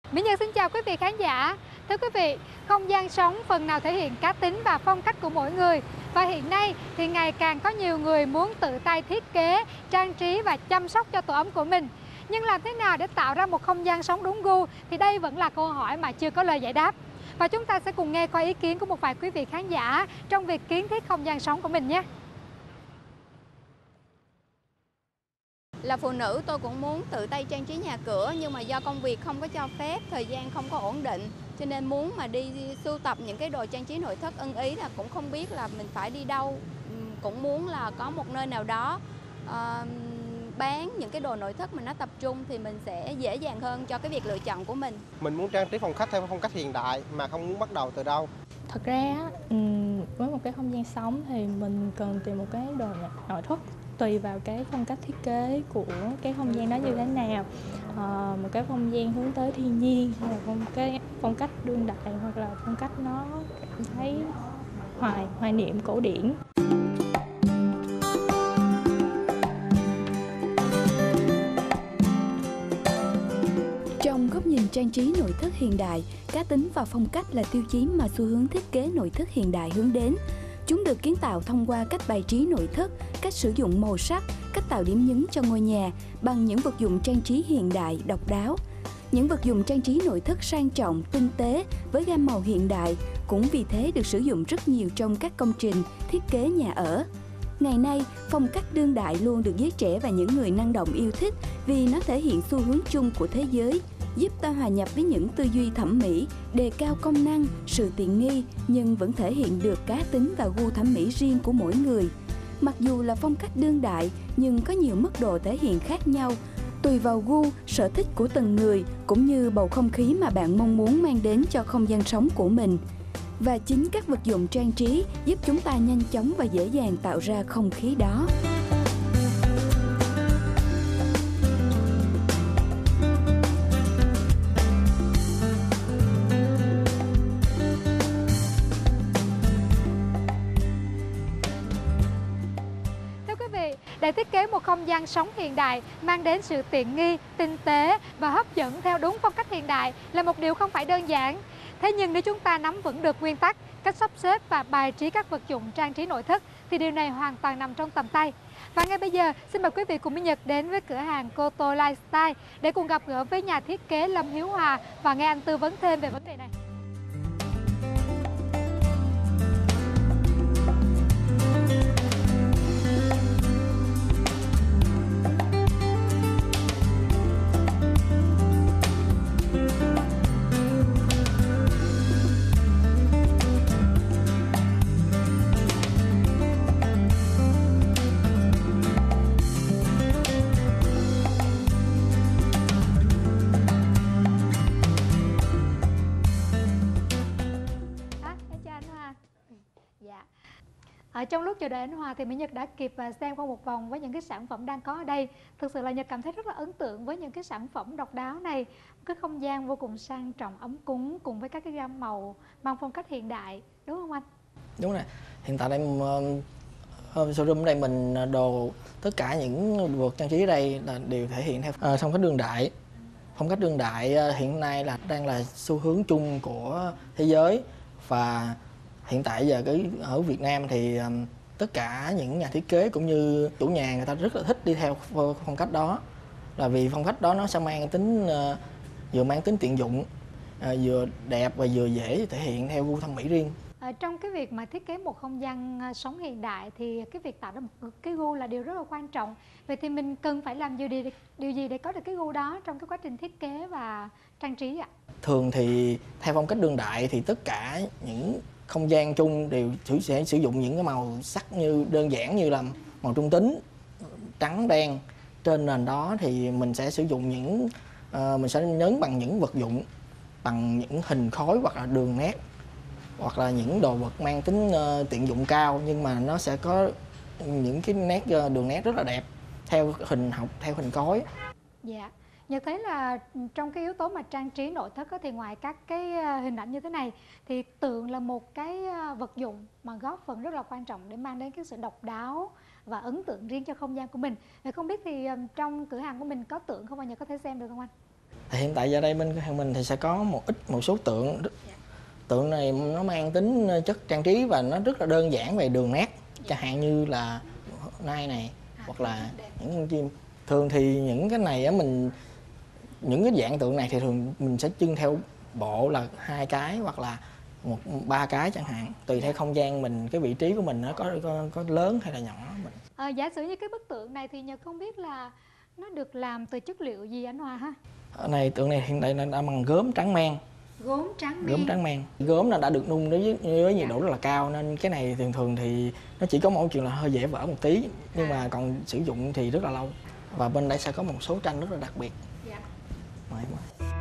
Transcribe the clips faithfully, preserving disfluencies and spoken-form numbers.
Mỹ Nhân xin chào quý vị khán giả. Thưa quý vị, không gian sống phần nào thể hiện cá tính và phong cách của mỗi người. Và hiện nay thì ngày càng có nhiều người muốn tự tay thiết kế, trang trí và chăm sóc cho tổ ấm của mình. Nhưng làm thế nào để tạo ra một không gian sống đúng gu thì đây vẫn là câu hỏi mà chưa có lời giải đáp. Và chúng ta sẽ cùng nghe qua ý kiến của một vài quý vị khán giả trong việc kiến thiết không gian sống của mình nhé. Là phụ nữ tôi cũng muốn tự tay trang trí nhà cửa, nhưng mà do công việc không có cho phép, thời gian không có ổn định, cho nên muốn mà đi sưu tập những cái đồ trang trí nội thất ưng ý là cũng không biết là mình phải đi đâu. Cũng muốn là có một nơi nào đó uh, bán những cái đồ nội thất mà nó tập trung thì mình sẽ dễ dàng hơn cho cái việc lựa chọn của mình. Mình muốn trang trí phòng khách theo phong cách hiện đại mà không muốn bắt đầu từ đâu. Thật ra với một cái không gian sống thì mình cần tìm một cái đồ nội thất tùy vào cái phong cách thiết kế của cái không gian đó như thế nào. À, một cái không gian hướng tới thiên nhiên, hay là phong cái phong cách đương đại, hoặc là phong cách nó cảm thấy hoài hoài niệm cổ điển. Trong góc nhìn trang trí nội thất hiện đại, cá tính và phong cách là tiêu chí mà xu hướng thiết kế nội thất hiện đại hướng đến. Chúng được kiến tạo thông qua cách bài trí nội thất, cách sử dụng màu sắc, cách tạo điểm nhấn cho ngôi nhà bằng những vật dụng trang trí hiện đại, độc đáo. Những vật dụng trang trí nội thất sang trọng, tinh tế với gam màu hiện đại cũng vì thế được sử dụng rất nhiều trong các công trình thiết kế nhà ở. Ngày nay, phong cách đương đại luôn được giới trẻ và những người năng động yêu thích vì nó thể hiện xu hướng chung của thế giới, giúp ta hòa nhập với những tư duy thẩm mỹ, đề cao công năng, sự tiện nghi nhưng vẫn thể hiện được cá tính và gu thẩm mỹ riêng của mỗi người. Mặc dù là phong cách đương đại nhưng có nhiều mức độ thể hiện khác nhau, tùy vào gu, sở thích của từng người cũng như bầu không khí mà bạn mong muốn mang đến cho không gian sống của mình. Và chính các vật dụng trang trí giúp chúng ta nhanh chóng và dễ dàng tạo ra không khí đó. Để thiết kế một không gian sống hiện đại mang đến sự tiện nghi, tinh tế và hấp dẫn theo đúng phong cách hiện đại là một điều không phải đơn giản. Thế nhưng nếu chúng ta nắm vững được nguyên tắc, cách sắp xếp và bài trí các vật dụng trang trí nội thất thì điều này hoàn toàn nằm trong tầm tay. Và ngay bây giờ, xin mời quý vị cùng Mỹ Nhật đến với cửa hàng Koto Lifestyle để cùng gặp gỡ với nhà thiết kế Lâm Hiếu Hòa và nghe anh tư vấn thêm về vấn đề này. Ở trong lúc chờ đợi anh Hòa thì Mỹ Nhật đã kịp xem qua một vòng với những cái sản phẩm đang có ở đây. Thực sự là Nhật cảm thấy rất là ấn tượng với những cái sản phẩm độc đáo này. Cái không gian vô cùng sang trọng, ấm cúng cùng với các cái gam màu mang phong cách hiện đại, đúng không anh? Đúng rồi. Hiện tại đây uh, showroom ở đây mình đồ tất cả những vật trang trí ở đây là đều thể hiện theo uh, phong cách đương đại. Phong cách đương đại uh, hiện nay là đang là xu hướng chung của thế giới, và hiện tại giờ cái ở Việt Nam thì um, tất cả những nhà thiết kế cũng như chủ nhà người ta rất là thích đi theo phong cách đó, là vì phong cách đó nó sẽ mang tính uh, vừa mang tính tiện dụng, uh, vừa đẹp và vừa dễ thể hiện theo gu thẩm mỹ riêng. À, trong cái việc mà thiết kế một không gian sống hiện đại thì cái việc tạo ra một cái gu là điều rất là quan trọng. Vậy thì mình cần phải làm điều gì để, điều gì để có được cái gu đó trong cái quá trình thiết kế và trang trí ạ? Thường thì theo phong cách đương đại thì tất cả những không gian chung đều sẽ sử dụng những cái màu sắc như đơn giản như là màu trung tính, trắng đen. Trên nền đó thì mình sẽ sử dụng những uh, mình sẽ nhấn bằng những vật dụng bằng những hình khối hoặc là đường nét, hoặc là những đồ vật mang tính uh, tiện dụng cao, nhưng mà nó sẽ có những cái nét uh, đường nét rất là đẹp theo hình học, theo hình khối. Dạ. Nhật thấy là trong cái yếu tố mà trang trí nội thất thì ngoài các cái hình ảnh như thế này thì tượng là một cái vật dụng mà góp phần rất là quan trọng để mang đến cái sự độc đáo và ấn tượng riêng cho không gian của mình. Vậy không biết thì trong cửa hàng của mình có tượng không, và Nhật có thể xem được không anh? Thì hiện tại giờ đây bên cửa hàng mình thì sẽ có một ít một số tượng. Tượng này nó mang tính chất trang trí và nó rất là đơn giản về đường nét, chẳng hạn như là nai này hoặc là những con chim. Thường thì những cái này á, mình những cái dạng tượng này thì thường mình sẽ trưng theo bộ là hai cái hoặc là một ba cái chẳng hạn, tùy theo không gian mình, cái vị trí của mình nó có có, có lớn hay là nhỏ. Mình À, giả sử như cái bức tượng này thì Nhật không biết là nó được làm từ chất liệu gì anh Hòa ha? Ở này tượng này hiện tại là đã bằng gốm trắng men. Gốm trắng men. Gốm trắng men. Gốm là đã được nung với, với nhiệt độ rất là cao nên cái này thường thường thì nó chỉ có một chuyện là hơi dễ vỡ một tí, nhưng mà còn sử dụng thì rất là lâu. Và bên đây sẽ có một số tranh rất là đặc biệt. Dạ. Mời mời.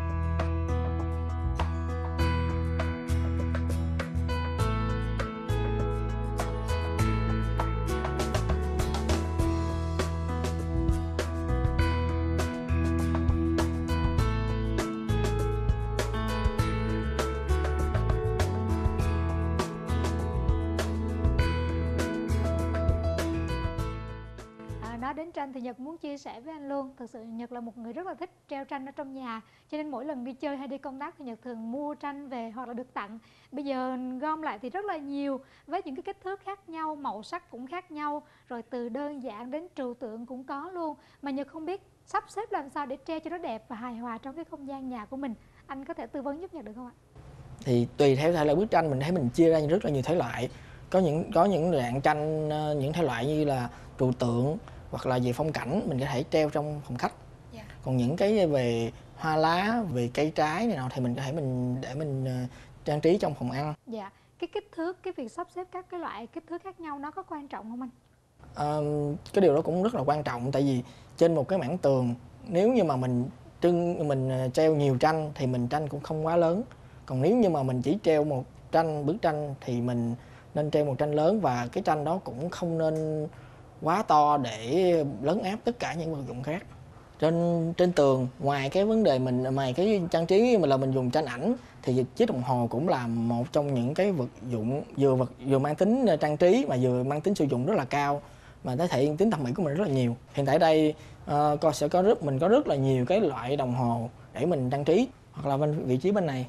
Nói đến tranh thì Nhật muốn chia sẻ với anh luôn. Thực sự Nhật là một người rất là thích treo tranh ở trong nhà, cho nên mỗi lần đi chơi hay đi công tác thì Nhật thường mua tranh về hoặc là được tặng. Bây giờ gom lại thì rất là nhiều, với những cái kích thước khác nhau, màu sắc cũng khác nhau, rồi từ đơn giản đến trừu tượng cũng có luôn. Mà Nhật không biết sắp xếp làm sao để treo cho nó đẹp và hài hòa trong cái không gian nhà của mình. Anh có thể tư vấn giúp Nhật được không ạ? Thì tùy theo thể loại bức tranh mình thấy mình chia ra rất là nhiều thể loại. Có những có những dạng tranh, những thể loại như là trừu tượng hoặc là về phong cảnh mình có thể treo trong phòng khách. Yeah. Còn những cái về hoa lá, về cây trái này nào thì mình có thể mình để mình uh, trang trí trong phòng ăn. Dạ. Yeah. Cái kích thước, cái việc sắp xếp các cái loại kích thước khác nhau nó có quan trọng không anh? Uh, cái điều đó cũng rất là quan trọng, tại vì trên một cái mảng tường nếu như mà mình trưng mình treo nhiều tranh thì mình tranh cũng không quá lớn. Còn nếu như mà mình chỉ treo một tranh bức tranh thì mình nên treo một tranh lớn, và cái tranh đó cũng không nên quá to để lấn áp tất cả những vật dụng khác. Trên trên tường, ngoài cái vấn đề mình ngoài cái trang trí mà là mình dùng tranh ảnh thì chiếc đồng hồ cũng là một trong những cái vật dụng vừa vật vừa mang tính trang trí mà vừa mang tính sử dụng rất là cao, mà nó thể hiện tính thẩm mỹ của mình rất là nhiều. Hiện tại đây uh, con sẽ có rất mình có rất là nhiều cái loại đồng hồ để mình trang trí, hoặc là bên vị trí bên này.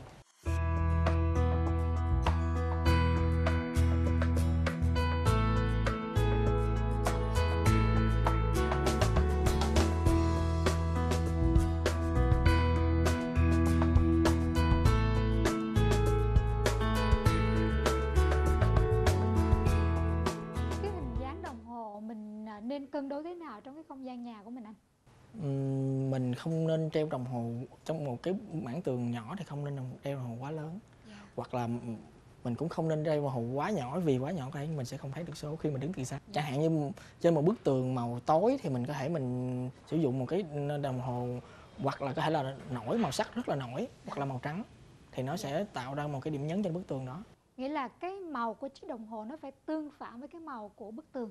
Nên cân đối thế nào trong cái không gian nhà của mình anh? Uhm, mình không nên treo đồng hồ trong một cái mảng tường nhỏ, thì không nên treo đồng hồ quá lớn. Yeah. Hoặc là mình cũng không nên treo đồng hồ quá nhỏ, vì quá nhỏ cái mình sẽ không thấy được số khi mình đứng từ xa. Yeah. Chẳng hạn như trên một bức tường màu tối thì mình có thể mình sử dụng một cái đồng hồ, hoặc là có thể là nổi màu sắc rất là nổi, hoặc là màu trắng, thì nó sẽ tạo ra một cái điểm nhấn trên bức tường đó. Nghĩa là cái màu của chiếc đồng hồ nó phải tương phản với cái màu của bức tường.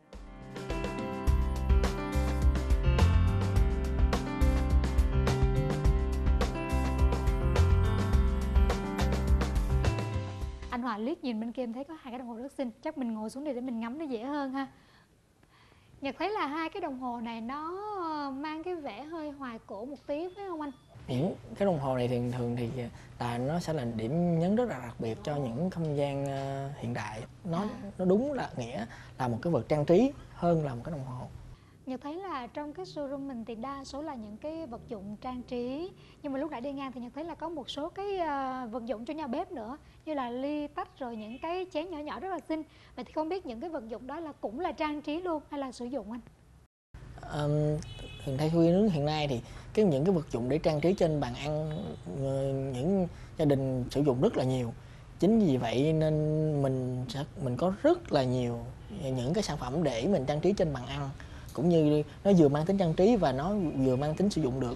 Anh Hòa liếc nhìn bên kia em thấy có hai cái đồng hồ rất xinh, chắc mình ngồi xuống đây để mình ngắm nó dễ hơn ha. Nhật thấy là hai cái đồng hồ này nó mang cái vẻ hơi hoài cổ một tí phải không anh? Những cái đồng hồ này thì thường thì là nó sẽ là điểm nhấn rất là đặc biệt cho những không gian uh, hiện đại. Nó à. nó đúng là nghĩa là một cái vật trang trí hơn là một cái đồng hồ. Nhật thấy là trong cái showroom mình thì đa số là những cái vật dụng trang trí, nhưng mà lúc nãy đi ngang thì Nhật thấy là có một số cái uh, vật dụng cho nhà bếp nữa, như là ly tách rồi những cái chén nhỏ nhỏ rất là xinh. Vậy thì không biết những cái vật dụng đó là cũng là trang trí luôn hay là sử dụng anh? Um, hiện theo xu hướng hiện nay thì cái những cái vật dụng để trang trí trên bàn ăn uh, những gia đình sử dụng rất là nhiều. Chính vì vậy nên mình sẽ mình có rất là nhiều những cái sản phẩm để mình trang trí trên bàn ăn, cũng như nó vừa mang tính trang trí và nó vừa mang tính sử dụng được.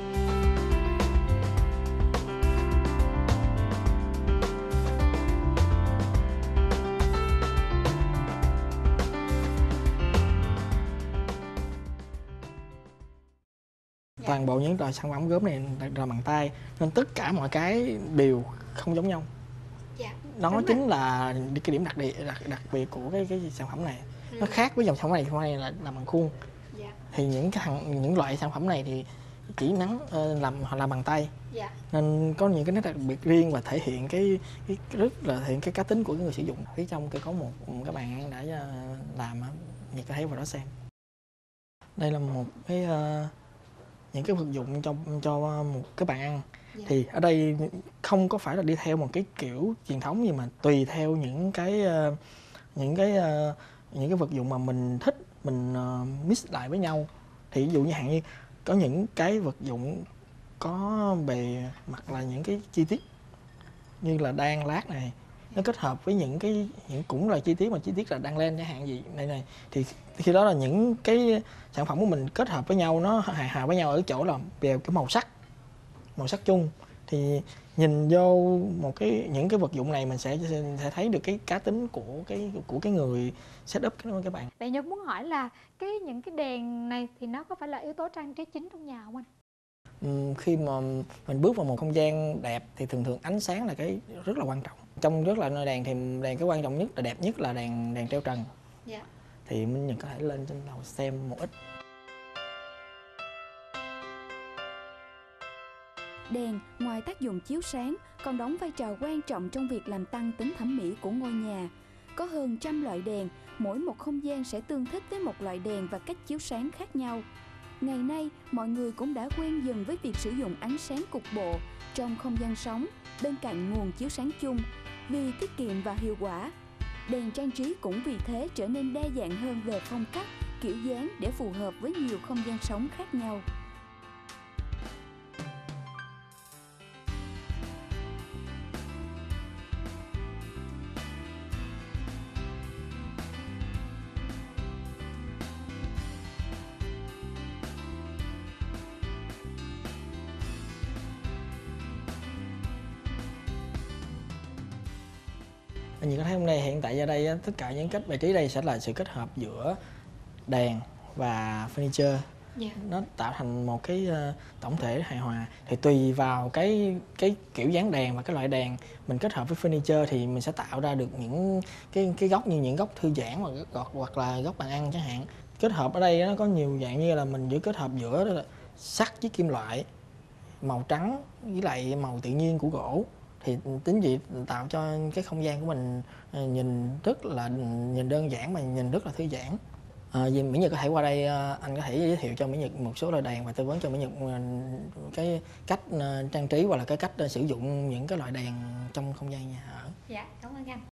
Toàn bộ những loại sản phẩm gốm này là bằng tay nên tất cả mọi cái đều không giống nhau. Dạ, nó chính là cái điểm đặc, đặc đặc biệt của cái cái sản phẩm này. Ừ. Nó khác với dòng sản phẩm này, sản phẩm này là làm bằng khuôn. Dạ. Thì những cái thằng những loại sản phẩm này thì chỉ nắng uh, làm làm bằng tay. Dạ. Nên có những cái nét đặc biệt riêng và thể hiện cái, cái rất là thể hiện cái cá tính của cái người sử dụng. Phía trong cái có một, một cái bàn ăn đã uh, làm, Nhật có thấy vào đó xem. Đây là một cái uh, những cái vật dụng cho cho một cái bàn ăn. Dạ. Thì ở đây không có phải là đi theo một cái kiểu truyền thống gì, mà tùy theo những cái uh, những cái uh, những cái vật dụng mà mình thích, mình uh, mix lại với nhau. Thì ví dụ như hạn như có những cái vật dụng có bề mặt là những cái chi tiết như là đan lát này, nó kết hợp với những cái những cũng là chi tiết mà chi tiết là đan len chẳng hạn gì này này, thì khi đó là những cái sản phẩm của mình kết hợp với nhau, nó hài hòa với nhau ở chỗ là về cái màu sắc màu sắc chung. Thì nhìn vô một cái những cái vật dụng này mình sẽ sẽ thấy được cái cá tính của cái của cái người setup cái các bạn. Vậy Nhật muốn hỏi là cái những cái đèn này thì nó có phải là yếu tố trang trí chính trong nhà không anh? Uhm, khi mà mình bước vào một không gian đẹp thì thường thường ánh sáng là cái rất là quan trọng. Trong rất là nơi đèn thì đèn cái quan trọng nhất là đẹp nhất là đèn đèn treo trần. Dạ. Thì Minh Nhật có thể lên trên lầu xem một ít. Đèn ngoài tác dụng chiếu sáng còn đóng vai trò quan trọng trong việc làm tăng tính thẩm mỹ của ngôi nhà. Có hơn trăm loại đèn, mỗi một không gian sẽ tương thích với một loại đèn và cách chiếu sáng khác nhau. Ngày nay, mọi người cũng đã quen dần với việc sử dụng ánh sáng cục bộ trong không gian sống bên cạnh nguồn chiếu sáng chung vì tiết kiệm và hiệu quả. Đèn trang trí cũng vì thế trở nên đa dạng hơn về phong cách, kiểu dáng để phù hợp với nhiều không gian sống khác nhau. Như có thấy hôm nay hiện tại ra đây tất cả những cách bài trí đây sẽ là sự kết hợp giữa đèn và furniture. Yeah. Nó tạo thành một cái uh, tổng thể hài hòa. Thì tùy vào cái cái kiểu dáng đèn và cái loại đèn mình kết hợp với furniture thì mình sẽ tạo ra được những cái cái góc như những góc thư giãn hoặc hoặc là góc bàn ăn chẳng hạn. Kết hợp ở đây nó có nhiều dạng như là mình giữa kết hợp giữa sắt với kim loại, màu trắng với lại màu tự nhiên của gỗ. Thì tính vậy tạo cho cái không gian của mình nhìn rất là nhìn đơn giản mà nhìn rất là thư giãn. À, vì Mỹ Nhật có thể qua đây anh có thể giới thiệu cho Mỹ Nhật một số loại đèn và tư vấn cho Mỹ Nhật cái cách trang trí hoặc là cái cách sử dụng những cái loại đèn trong không gian nhà ở. Dạ, cảm ơn anh.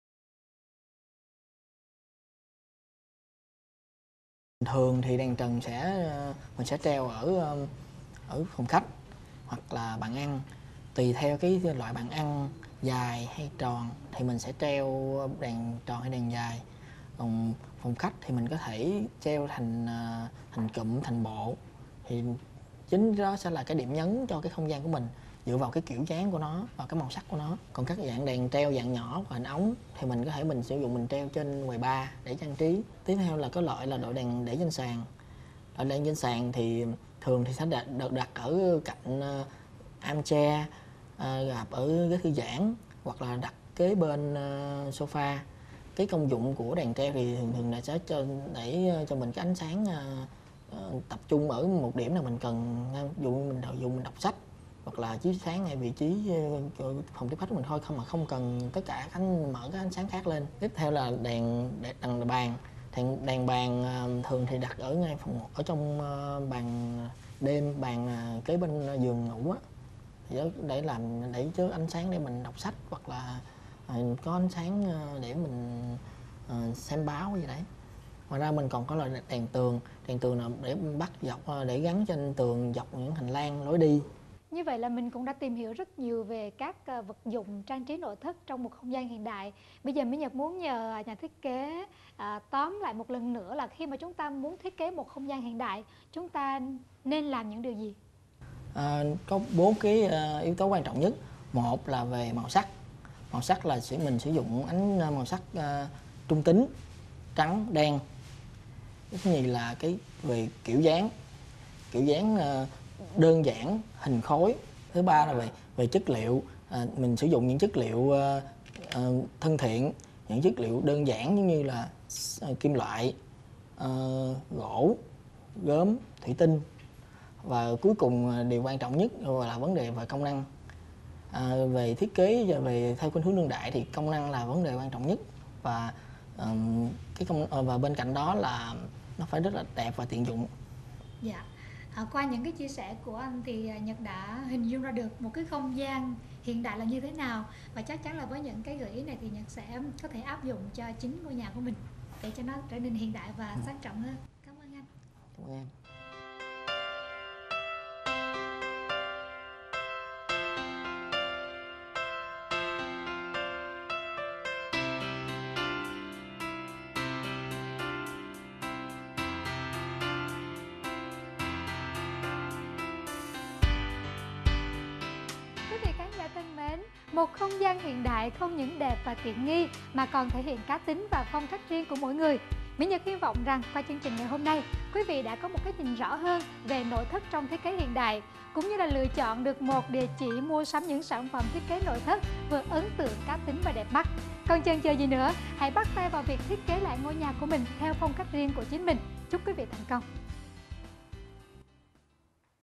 Thường thì đèn trần sẽ mình sẽ treo ở ở phòng khách hoặc là bàn ăn. Tùy theo cái loại bàn ăn dài hay tròn thì mình sẽ treo đèn tròn hay đèn dài. Còn phòng khách thì mình có thể treo thành thành cụm, thành bộ. Thì chính đó sẽ là cái điểm nhấn cho cái không gian của mình dựa vào cái kiểu dáng của nó và cái màu sắc của nó. Còn các dạng đèn treo dạng nhỏ và hình ống thì mình có thể mình sử dụng mình treo trên quầy bar để trang trí. Tiếp theo là có loại là đội đèn để trên sàn. Đội đèn trên sàn thì thường thì sẽ được đặt ở cạnh armchair, À, gặp ở ghế thư giãn hoặc là đặt kế bên uh, sofa. Cái công dụng của đèn treo thì thường thường là sẽ cho để cho mình cái ánh sáng uh, uh, tập trung ở một điểm là mình cần, ví dụ mình dùng mình đọc sách hoặc là chiếu sáng ngay vị trí uh, phòng tiếp khách của mình thôi, không mà không cần tất cả ánh mở cái ánh sáng khác lên. Tiếp theo là đèn đèn bàn. Đèn, đèn bàn uh, thường thì đặt ở ngay phòng ở trong uh, bàn đêm, bàn uh, kế bên uh, giường ngủ á, để làm để chứa ánh sáng để mình đọc sách hoặc là uh, có ánh sáng uh, để mình uh, xem báo gì đấy. Ngoài ra mình còn có loại đèn tường. Đèn tường là để bắt dọc uh, để gắn trên tường dọc những hành lang lối đi. Như vậy là mình cũng đã tìm hiểu rất nhiều về các uh, vật dụng trang trí nội thất trong một không gian hiện đại. Bây giờ Mỹ Nhật muốn nhờ nhà thiết kế uh, tóm lại một lần nữa là khi mà chúng ta muốn thiết kế một không gian hiện đại, chúng ta nên làm những điều gì? À, có bốn cái uh, yếu tố quan trọng nhất. Một là về màu sắc. Màu sắc là sẽ mình sử dụng ánh màu sắc uh, trung tính, trắng, đen. Thứ nhì là cái về kiểu dáng, kiểu dáng uh, đơn giản, hình khối. Thứ ba là về về chất liệu. Uh, mình sử dụng những chất liệu uh, uh, thân thiện, những chất liệu đơn giản giống như là uh, kim loại, uh, gỗ, gốm, thủy tinh. Và cuối cùng điều quan trọng nhất là vấn đề về công năng. À, về thiết kế và về theo khuynh hướng đương đại thì công năng là vấn đề quan trọng nhất, và um, cái công và bên cạnh đó là nó phải rất là đẹp và tiện dụng. Dạ. À, qua những cái chia sẻ của anh thì Nhật đã hình dung ra được một cái không gian hiện đại là như thế nào, và chắc chắn là với những cái gợi ý này thì Nhật sẽ có thể áp dụng cho chính ngôi nhà của mình để cho nó trở nên hiện đại và sang trọng hơn. Cảm ơn anh. Cảm ơn em. Một không gian hiện đại không những đẹp và tiện nghi mà còn thể hiện cá tính và phong cách riêng của mỗi người. Mỹ Nhật hy vọng rằng qua chương trình ngày hôm nay, quý vị đã có một cái nhìn rõ hơn về nội thất trong thiết kế hiện đại, cũng như là lựa chọn được một địa chỉ mua sắm những sản phẩm thiết kế nội thất vừa ấn tượng, cá tính và đẹp mắt. Còn chần chờ gì nữa, hãy bắt tay vào việc thiết kế lại ngôi nhà của mình theo phong cách riêng của chính mình. Chúc quý vị thành công!